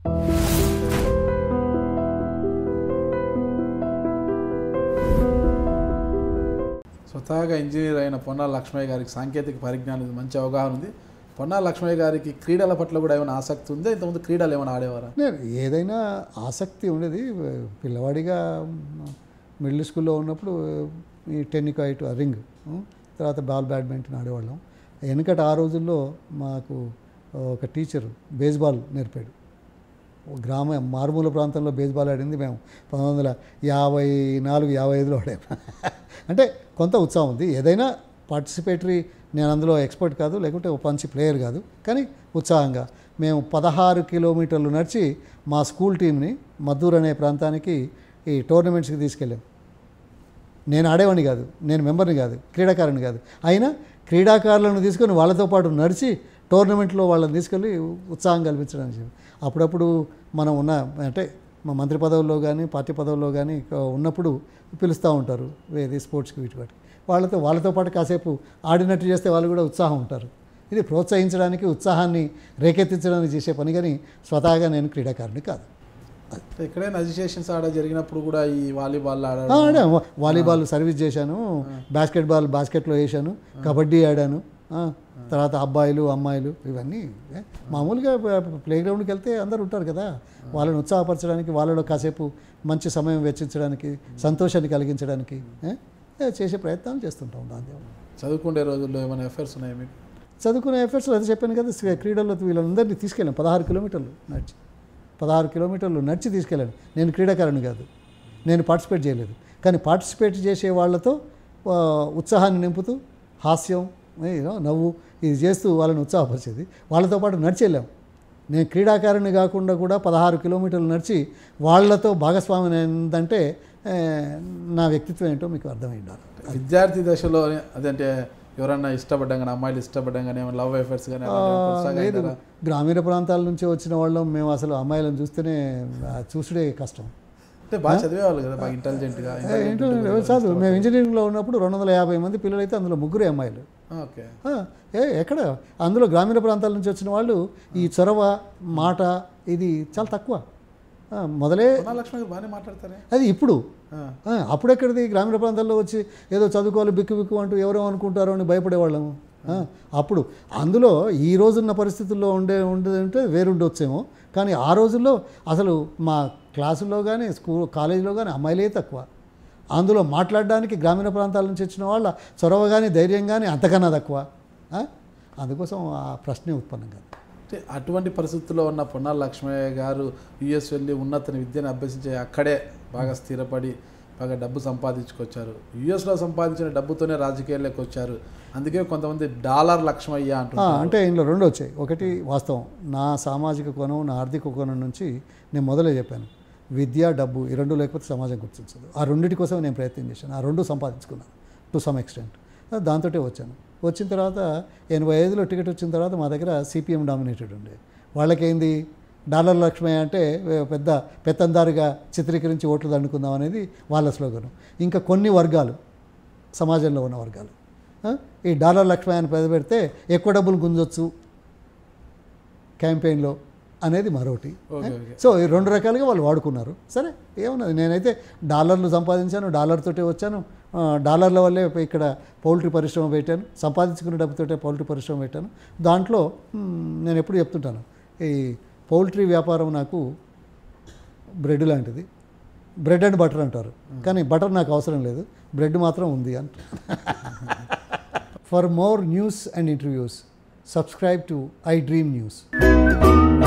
స్వతహాగా ఇంజనీర్ అయిన పొన్నాల లక్ష్మయ్య గారికి సాంకేతిక పరిజ్ఞానం మంచి అవగాహన ఉంది. పొన్నాల లక్ష్మయ్య గారికి క్రీడల పట్ల కూడా ఏమైనా ఆసక్తి ఉందా? ఇంతకుముందు క్రీడలు ఏమైనా ఆడేవారా? నేను ఏదైనా ఆసక్తి ఉండేది. పిల్లవాడిగా మిడిల్ స్కూల్లో ఉన్నప్పుడు ఈ టెన్నికాయిట్ రింగ్, తర్వాత బ్యాడ్మింటన్ ఆడేవాళ్ళం. వెనుకట ఆ రోజుల్లో మాకు ఒక టీచర్ బేస్బాల్ నేర్పాడు. మారుమూల ప్రాంతంలో బేస్బాల్ ఆడింది మేము 1954-55లో ఆడాము. అంటే కొంత ఉత్సాహం ఉంది. ఏదైనా పార్టిసిపేటరీ, నేను అందులో ఎక్స్పర్ట్ కాదు, లేకుంటే ఒక మంచి ప్లేయర్ కాదు, కానీ ఉత్సాహంగా మేము 16 కిలోమీటర్లు నడిచి మా స్కూల్ టీంని మద్దూరు అనే ప్రాంతానికి ఈ టోర్నమెంట్స్కి తీసుకెళ్ళాం. నేను ఆడేవాడిని కాదు, నేను మెంబర్ని కాదు, క్రీడాకారుని కాదు. అయినా క్రీడాకారులను తీసుకొని వాళ్ళతో పాటు నడిచి టోర్నమెంట్లో వాళ్ళని తీసుకెళ్ళి ఉత్సాహం కల్పించడానికి. అప్పుడప్పుడు మనం అంటే మా మంత్రి పదవుల్లో కానీ పార్టీ పదవుల్లో కానీ ఉన్నప్పుడు పిలుస్తూ ఉంటారు ఏది స్పోర్ట్స్కి వీటి వాటికి. వాళ్ళతో పాటు కాసేపు ఆడినట్టు చేస్తే వాళ్ళు కూడా ఉత్సాహం ఉంటారు. ఇది ప్రోత్సహించడానికి, ఉత్సాహాన్ని రేకెత్తించడానికి చేసే పని, కానీ స్వతహాగా నేను క్రీడాకారుని కాదు. ఎక్కడైనా అజిటేషన్స్ జరిగినప్పుడు కూడా ఈ వాలీబాల్ ఆడాను. వాలీబాల్ సర్వీస్ చేశాను, బాస్కెట్లో వేసాను, కబడ్డీ ఆడాను. తర్వాత అబ్బాయిలు అమ్మాయిలు ఇవన్నీ మామూలుగా ప్లే గ్రౌండ్కి వెళ్తే అందరు ఉంటారు కదా, వాళ్ళని ఉత్సాహపరచడానికి, వాళ్ళలో కాసేపు మంచి సమయం వెచ్చించడానికి, సంతోషాన్ని కలిగించడానికి చేసే ప్రయత్నాలు చేస్తుంటాం. దాని చదువుకునే రోజుల్లో ఏమైనా ఎఫర్ట్స్ ఉన్నాయా మీకు? చదువుకునే ఎఫర్ట్స్ అది చెప్పాను కదా, క్రీడల్లో వీళ్ళందరినీ తీసుకెళ్ళాను. 16 కిలోమీటర్లు నడిచి తీసుకెళ్ళాను. నేను క్రీడాకారుని కాదు, నేను పార్టిసిపేట్ చేయలేదు, కానీ పార్టిసిపేట్ చేసే వాళ్ళతో ఉత్సాహాన్ని నింపుతూ హాస్యం, నవ్వు ఇది చేస్తూ వాళ్ళని ఉత్సాహపరిచేది. వాళ్ళతో పాటు నడిచి వెళ్ళాం. నేను క్రీడాకారుని కాకుండా కూడా 16 కిలోమీటర్లు నడిచి వాళ్ళతో భాగస్వామి ఏంటంటే నా వ్యక్తిత్వం ఏంటో మీకు అర్థమై ఉండాలి. విద్యార్థి దశలో అదంటే ఎవరన్నా ఇష్టపడ్డాం కానీ, అమ్మాయిలు ఇష్టపడ్డాం కానీ, ఏమైనా లవ్ అఫేర్స్ కానీ? లేదు, గ్రామీణ ప్రాంతాల నుంచి వచ్చిన వాళ్ళం మేము. అసలు అమ్మాయిలను చూస్తేనే చూసుడే కష్టం. అంటే బాగా చదివేవాళ్ళు కదా, బాగా ఇంటెలిజెంట్గా. చదువు మేము ఇంజనీరింగ్లో ఉన్నప్పుడు 250 మంది పిల్లలు అయితే అందులో 3 అమ్మాయిలు. ఓకే. ఎక్కడ అందులో గ్రామీణ ప్రాంతాల నుంచి వచ్చిన వాళ్ళు ఈ చొరవ మాట ఇది చాలా తక్కువ. మొదలే లక్ష్మణ్ బాగానే మాట్లాడతారే అది ఇప్పుడు. అప్పుడెక్కడిది గ్రామీణ ప్రాంతాల్లో వచ్చి ఏదో చదువుకోవాలి బిక్కు అంటూ ఎవరో అనుకుంటారో అని భయపడేవాళ్ళము. అప్పుడు అందులో ఈ రోజున్న పరిస్థితుల్లో ఉండేదంటే వేరుండొచ్చేమో, కానీ ఆ రోజుల్లో అసలు మా క్లాసుల్లో కానీ కాలేజీలో కానీ అమ్మాయిలే తక్కువ. అందులో మాట్లాడడానికి గ్రామీణ ప్రాంతాల నుంచి వచ్చిన వాళ్ళ చొరవ కానీ ధైర్యం కానీ అంతకన్నా తక్కువ. అందుకోసం ఆ ప్రశ్నే ఉత్పన్నం కాదు. అంటే అటువంటి పరిస్థితుల్లో ఉన్న పొన్నాల లక్ష్మయ్య గారు యుఎస్ వెళ్ళి ఉన్నత విద్యను అభ్యసించి అక్కడే బాగా స్థిరపడి బాగా డబ్బు సంపాదించుకొచ్చారు. యుఎస్లో సంపాదించిన డబ్బుతోనే రాజకీయాల్లోకి వచ్చారు. అందుకే కొంతమంది డాలర్ లక్ష్మయ్య అంటున్నారు. అంటే ఇందులో 2 వచ్చాయి. ఒకటి వాస్తవం, నా సామాజిక కోణం, నా ఆర్థిక కోణం నుంచి నేను మొదలే చెప్పాను, విద్య డబ్బు ఈ 2 లేకపోతే సమాజం గుర్తించదు. ఆ 2 కోసం నేను ప్రయత్నం చేశాను. ఆ 2 సంపాదించుకున్నాను టు సమ్ ఎక్స్టెంట్. దాంతో వచ్చాను. వచ్చిన తర్వాత 85లో టికెట్ వచ్చిన తర్వాత మా దగ్గర సిపిఎం డామినేటెడ్ ఉండే. వాళ్ళకేంది డాలర్ లక్ష్మయ్య అంటే పెత్తందారుగా చిత్రీకరించి ఓట్లు దండుకుందాం అనేది వాళ్ళ స్లోగను. ఇంకా కొన్ని వర్గాలు, సమాజంలో ఉన్న వర్గాలు ఈ డాలర్ లక్ష్మయ్యని పెడితే ఎక్కువ డబ్బులు గుంజొచ్చు క్యాంపెయిన్లో అనేది మరొకటి. సో ఈ 2 రకాలుగా వాళ్ళు వాడుకున్నారు. సరే ఏమన్నది, నేనైతే డాలర్లు సంపాదించాను, డాలర్తోటే వచ్చాను, డాలర్ల వల్లే ఇక్కడ పౌల్ట్రీ పరిశ్రమ పెట్టాను, సంపాదించుకున్న డబ్బుతోటే పౌల్ట్రీ పరిశ్రమ పెట్టాను. దాంట్లో నేను ఎప్పుడు చెప్తుంటాను, ఈ పౌల్ట్రీ వ్యాపారం నాకు బ్రెడ్ లాంటిది. బ్రెడ్ అండ్ బటర్ అంటారు, కానీ బటర్ నాకు అవసరం లేదు, బ్రెడ్ మాత్రం ఉంది అంట. For more news and interviews subscribe to iDream News.